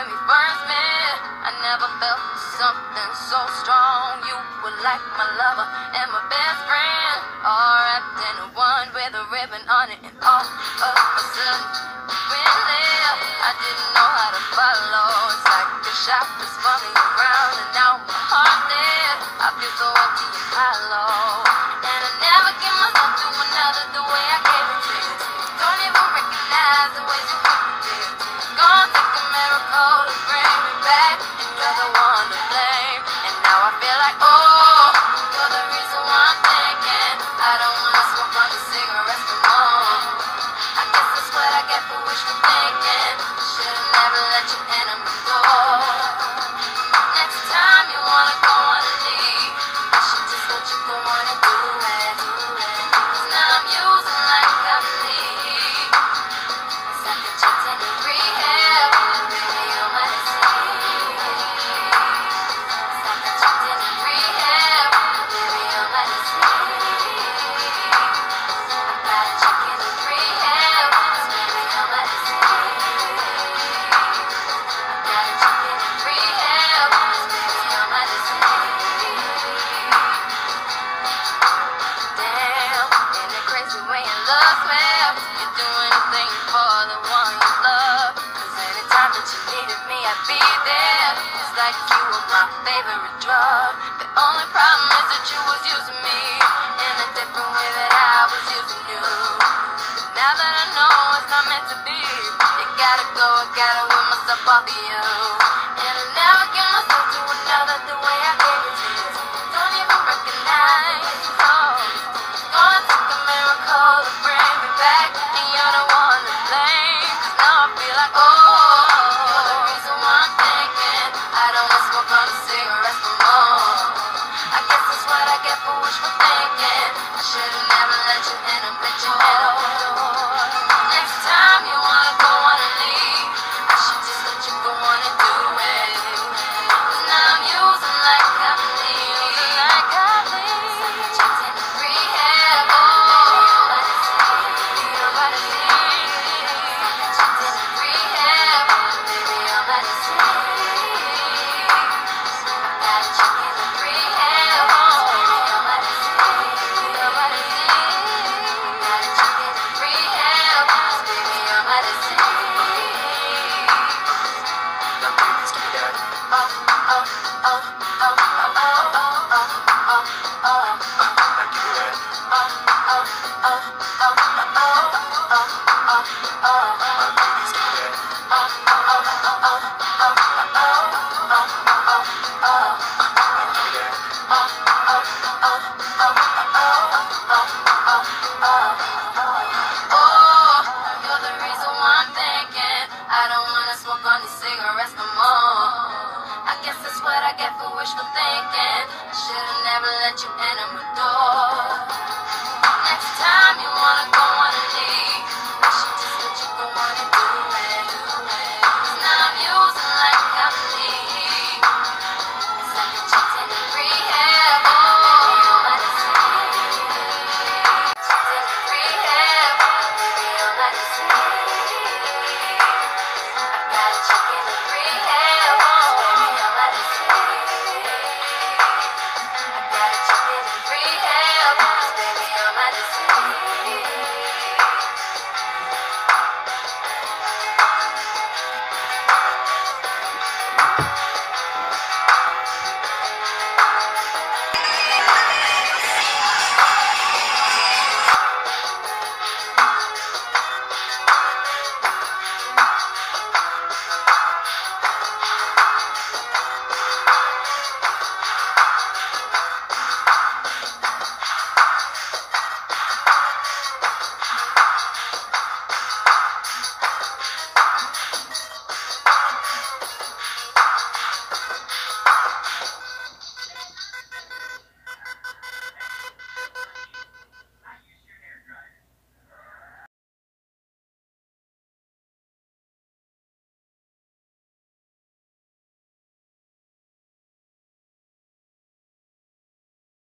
when we first met, I never felt something so strong. You were like my lover and my best friend, all wrapped in one with a ribbon on it. And all of a sudden, really, I didn't know how to follow. It's like a shot was spun me around, and now my heart dead. I feel so empty and hollow, and I never give myself to another the way I gave it to you. Don't even recognize the ways you hurt me, dear. Gonna take a miracle to bring me back, and you're the one to blame. And now I feel like, oh, you're the reason why I'm thinking I don't wanna smoke on the cigarettes no more. I guess that's what I get for wishful thinking. Should've never let you enter my door. Next time you wanna go on a leave, I should just let you go on and do it. 'Cause now I'm using like I bleed. It's like a chance in rehab, baby, you're my disease. It's like a chance in rehab, baby, you're my disease. I gotta check in rehab, 'cause baby, you're my disease. I gotta check in rehab, 'cause baby, you're my disease. Damn, ain't it crazy when your love's well? You do anything for the one you love. 'Cause anytime that you needed me, I'd be there. It's like you were my favorite drug. The only problem is that you was using me in a different way that I was using you. But now that I know it's not meant to be, you gotta go, I gotta whip myself off of you. And I never give myself to another the way I gave it to you. Don't even recognize you. Gonna take a miracle to bring me back, and you're the one to blame. 'Cause now I feel like, oh, you're the reason why I'm thinking I don't wanna smoke on the cigarettes no more. I guess that's what I get for wishful thinking. I should've never let you in and let you head over the door. Next time you wanna go on and leave, I should just let you go on and do it. 'Cause now I'm using like I bleed. It's like a chance in rehab, oh, you're my disease. You're my disease. It's like a chance in rehab, baby, you're my disease. I gotta check in rehab, oh, baby, you're my disease. You're my disease. I gotta check in rehab, 'cause baby, you're my disease. Now please give me that. Oh, oh, oh, oh, oh, oh, oh, oh, oh, oh, oh. Now give me that. Oh, oh, oh, oh, oh, oh, oh, oh, oh. Now please give me that. Oh, oh, oh, oh, oh, oh, oh, oh, oh, oh, oh. Now give me that. Oh, oh, oh, oh, oh, oh, oh, oh. Oh, you're the reason why I'm thinking I don't wanna smoke on these cigarettes no more. I guess that's what I get for wishful thinking. I should've never let you enter my door. Next time you wanna go on a leave, I should just let you go on and do it. 'Cause now I'm using like I bleed. It's like a chance in rehab, oh, baby, you're my disease. Chance in rehab, baby, you're my disease. I gotta check in rehab, oh, baby, you're my disease. I gotta check in rehab, 'cause